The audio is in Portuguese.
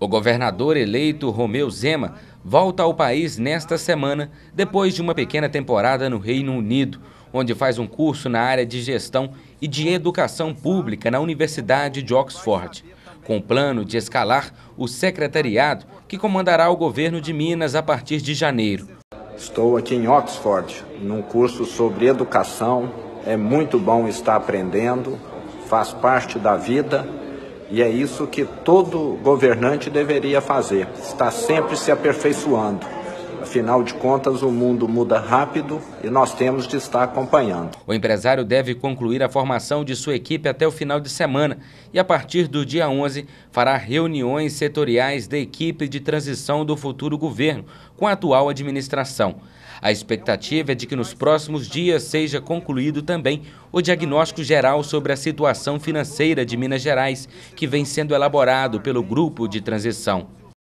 O governador eleito Romeu Zema volta ao país nesta semana, depois de uma pequena temporada no Reino Unido, onde faz um curso na área de gestão e de educação pública na Universidade de Oxford, com o plano de escalar o secretariado que comandará o governo de Minas a partir de janeiro. Estou aqui em Oxford, num curso sobre educação. É muito bom estar aprendendo, faz parte da vida. E é isso que todo governante deveria fazer, estar sempre se aperfeiçoando. Afinal de contas, o mundo muda rápido e nós temos de estar acompanhando. O empresário deve concluir a formação de sua equipe até o final de semana e, a partir do dia 11, fará reuniões setoriais da equipe de transição do futuro governo com a atual administração. A expectativa é de que nos próximos dias seja concluído também o diagnóstico geral sobre a situação financeira de Minas Gerais, que vem sendo elaborado pelo grupo de transição.